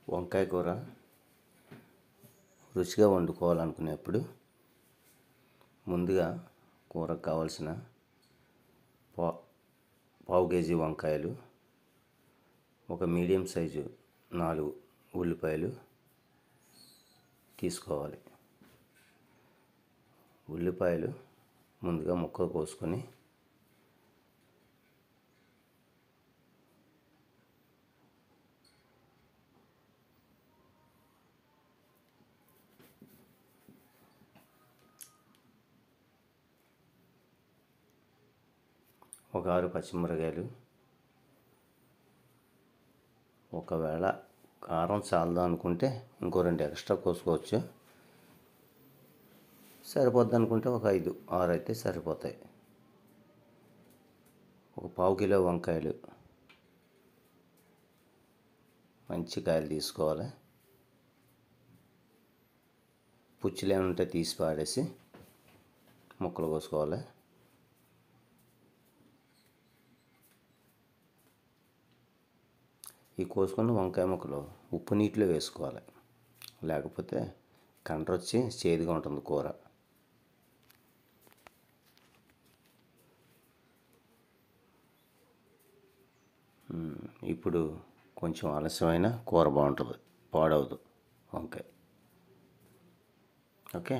వంకాయ కూర రుచిగా వండుకోవాలనుకునేప్పుడు ముందుగా కూరకు కావాల్సిన పావు కేజీ వంకాయలు, ఒక మీడియం సైజు 4 ఉల్లిపాయలు తీసుకోవాలి. ఉల్లిపాయలు ముందుగా ముక్కలు కోసుకొని ఒక 6 పచ్చిమిరపకాయలు, ఒకవేళ కారం చాలదా అనుకుంటే ఇంకో 2 ఎక్స్ట్రా కోసుకోవచ్చు. సరిపోద్ది అనుకుంటే ఒక 5, 6 అయితే సరిపోతాయి. ఒక పావు కిలో వంకాయలు, మంచి కాయలు తీసుకోవాలి. పుచ్చులు ఏమైనా ఉంటే తీసి పాడేసి ముక్కలు కోసుకోవాలి. ఈ కోసుకున్న వంకాయ ముక్కలు ఉప్పు నీటిలో వేసుకోవాలి, లేకపోతే కండ్రొచ్చి చేదుగా ఉంటుంది కూర. ఇప్పుడు కొంచెం ఆలస్యమైన కూర బాగుంటుంది, పాడవదు వంకాయ. ఓకే,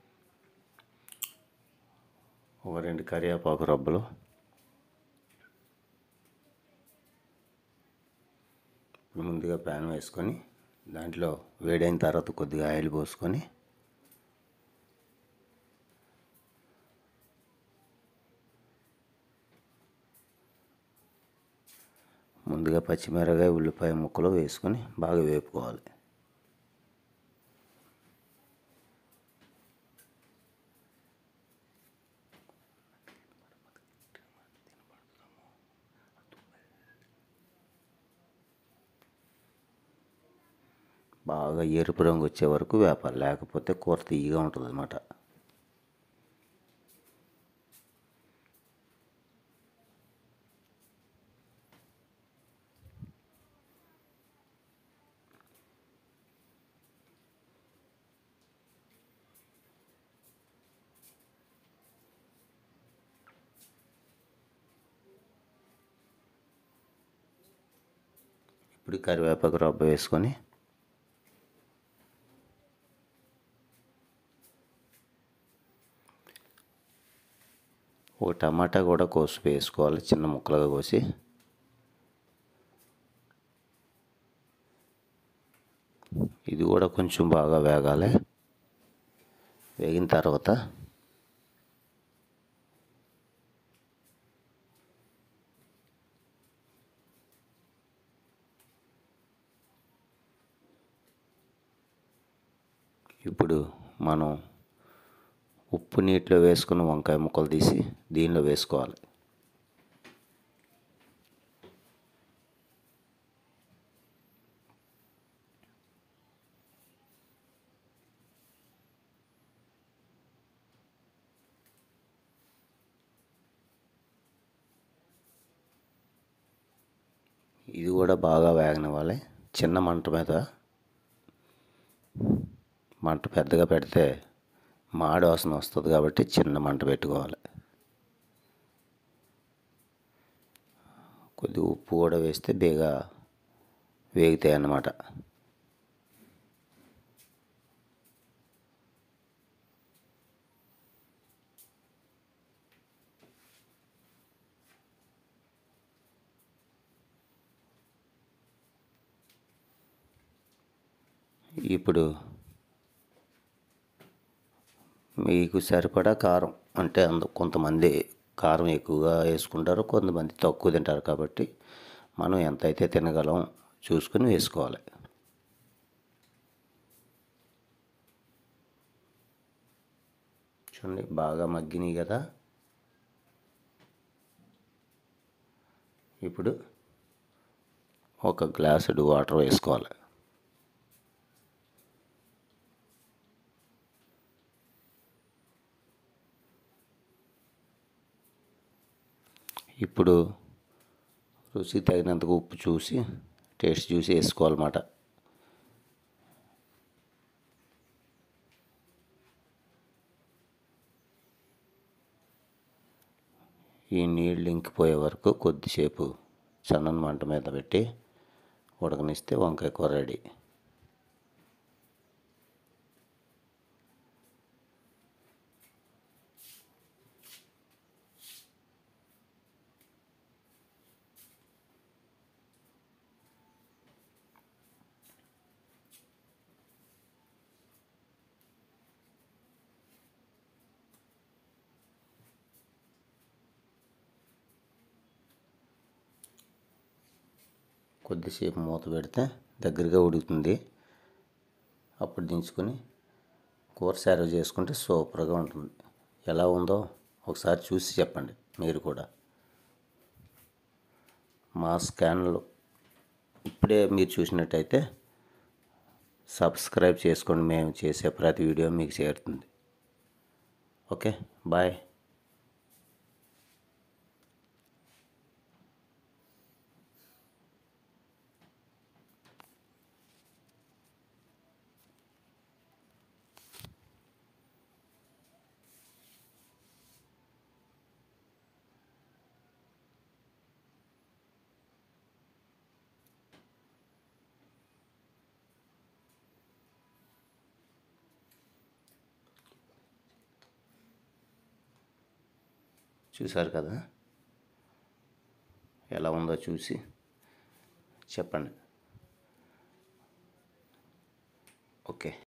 ఒక 2 కరివేపాకు రబ్బలు, ముందుగా ప్యాన్ వేసుకొని దాంట్లో వేడైన తర్వాత కొద్దిగా ఆయిల్ పోసుకొని ముందుగా పచ్చిమిరపకాయ, ఉల్లిపాయ ముక్కలు వేసుకొని బాగా వేపుకోవాలి. బాగా ఎరుపు రంగు వచ్చే వరకు వేపాలి, లేకపోతే కూర తీయగా ఉంటుంది అన్నమాట. ఇప్పుడు కరివేపాకు రబ్బ వేసుకొని ఒక టమాటా కూడా కోసి వేసుకోవాలి, చిన్న ముక్కలుగా కోసి. ఇది కూడా కొంచెం బాగా వేగాలి. వేగిన తర్వాత ఇప్పుడు మనం ఉప్పు నీటిలో వేసుకున్న వంకాయ ముక్కలు తీసి దీనిలో వేసుకోవాలి. ఇది కూడా బాగా వేగనివ్వాలి. చిన్న మంట మీద, మంట పెద్దగా పెడితే మాడి వాసన వస్తుంది కాబట్టి చిన్న మంట పెట్టుకోవాలి. కొద్దిగా ఉప్పు కూడా వేస్తే బేగా వేగుతాయి అన్నమాట. ఇప్పుడు మీకు సరిపడా కారం, అంటే కొంతమంది కారం ఎక్కువగా వేసుకుంటారు, కొంతమంది తక్కువ తింటారు. కాబట్టి మనం ఎంతైతే తినగలం చూసుకుని వేసుకోవాలి. చూడండి, బాగా మగ్గినాయి కదా. ఇప్పుడు ఒక గ్లాసుడు వాటర్ వేసుకోవాలి. ఇప్పుడు రుచికి తగినంతగా ఉప్పు చూసి, టేస్ట్ చూసి వేసుకోవాలన్నమాట. ఈ నీళ్ళు ఇంకిపోయే వరకు కొద్దిసేపు సన్నని మంట మీద పెట్టి ఉడకనిస్తే వంకాయ కూర రెడీ. కొద్దిసేపు మూత పెడితే దగ్గరగా ఉడుకుతుంది. అప్పుడు దించుకొని కూర సర్వ్ చేసుకుంటే సూపర్గా ఉంటుంది. ఎలా ఉందో ఒకసారి చూసి చెప్పండి మీరు కూడా. మా ఛానల్ ఇప్పుడే మీరు చూసినట్టయితే సబ్స్క్రైబ్ చేసుకోండి. మేము చేసే ప్రతి వీడియో మీకు చేరుతుంది. Okay, bye. చూసారు కదా, ఎలా ఉందో చూసి చెప్పండి. ఓకే.